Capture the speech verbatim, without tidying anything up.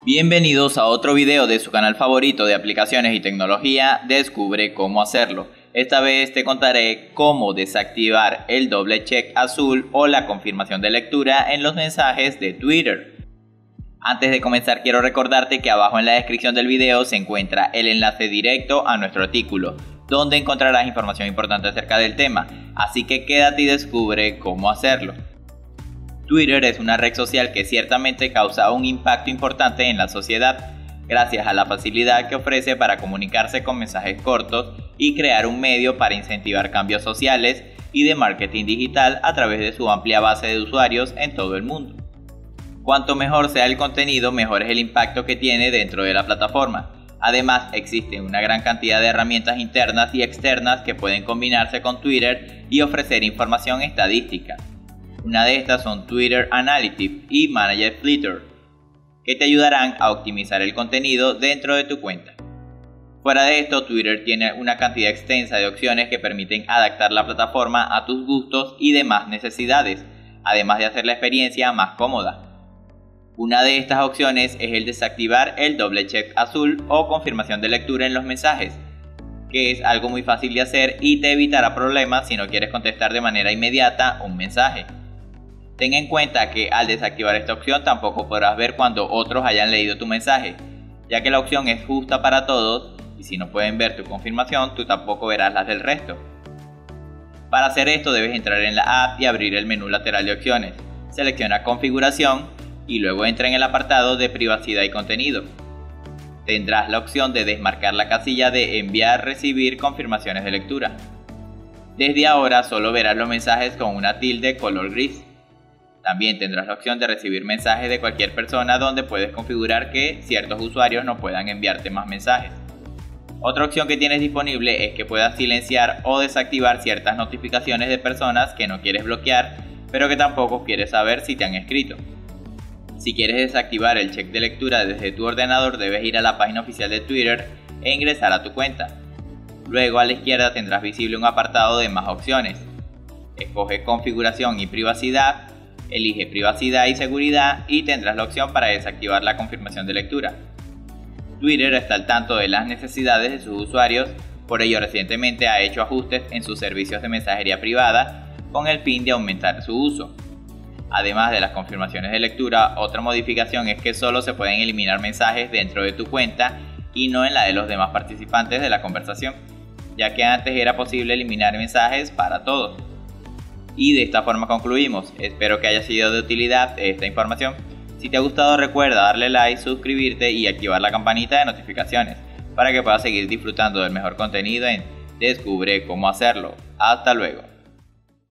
Bienvenidos a otro video de su canal favorito de aplicaciones y tecnología, Descubre cómo hacerlo. Esta vez te contaré cómo desactivar el doble check azul o la confirmación de lectura en los mensajes de Twitter. Antes de comenzar quiero recordarte que abajo en la descripción del video se encuentra el enlace directo a nuestro artículo, donde encontrarás información importante acerca del tema, así que quédate y descubre cómo hacerlo. Twitter es una red social que ciertamente causa un impacto importante en la sociedad, gracias a la facilidad que ofrece para comunicarse con mensajes cortos y crear un medio para incentivar cambios sociales y de marketing digital a través de su amplia base de usuarios en todo el mundo. Cuanto mejor sea el contenido, mejor es el impacto que tiene dentro de la plataforma. Además, existe una gran cantidad de herramientas internas y externas que pueden combinarse con Twitter y ofrecer información estadística. Una de estas son Twitter Analytics y Manager Filter, que te ayudarán a optimizar el contenido dentro de tu cuenta. Fuera de esto, Twitter tiene una cantidad extensa de opciones que permiten adaptar la plataforma a tus gustos y demás necesidades, además de hacer la experiencia más cómoda. Una de estas opciones es el desactivar el doble check azul o confirmación de lectura en los mensajes, que es algo muy fácil de hacer y te evitará problemas si no quieres contestar de manera inmediata un mensaje. Ten en cuenta que al desactivar esta opción tampoco podrás ver cuando otros hayan leído tu mensaje, ya que la opción es justa para todos y si no pueden ver tu confirmación, tú tampoco verás las del resto. Para hacer esto debes entrar en la app y abrir el menú lateral de opciones, selecciona configuración y luego entra en el apartado de privacidad y contenido. Tendrás la opción de desmarcar la casilla de enviar-recibir confirmaciones de lectura. Desde ahora solo verás los mensajes con una tilde color gris. También tendrás la opción de recibir mensajes de cualquier persona donde puedes configurar que ciertos usuarios no puedan enviarte más mensajes. Otra opción que tienes disponible es que puedas silenciar o desactivar ciertas notificaciones de personas que no quieres bloquear, pero que tampoco quieres saber si te han escrito. Si quieres desactivar el check de lectura desde tu ordenador, debes ir a la página oficial de Twitter e ingresar a tu cuenta. Luego a la izquierda tendrás visible un apartado de más opciones. Escoge configuración y privacidad. Elige privacidad y seguridad y tendrás la opción para desactivar la confirmación de lectura. Twitter está al tanto de las necesidades de sus usuarios, por ello recientemente ha hecho ajustes en sus servicios de mensajería privada con el fin de aumentar su uso. Además de las confirmaciones de lectura, otra modificación es que solo se pueden eliminar mensajes dentro de tu cuenta y no en la de los demás participantes de la conversación, ya que antes era posible eliminar mensajes para todos. Y de esta forma concluimos. Espero que haya sido de utilidad esta información. Si te ha gustado, recuerda darle like, suscribirte y activar la campanita de notificaciones para que puedas seguir disfrutando del mejor contenido en Descubre cómo hacerlo. Hasta luego.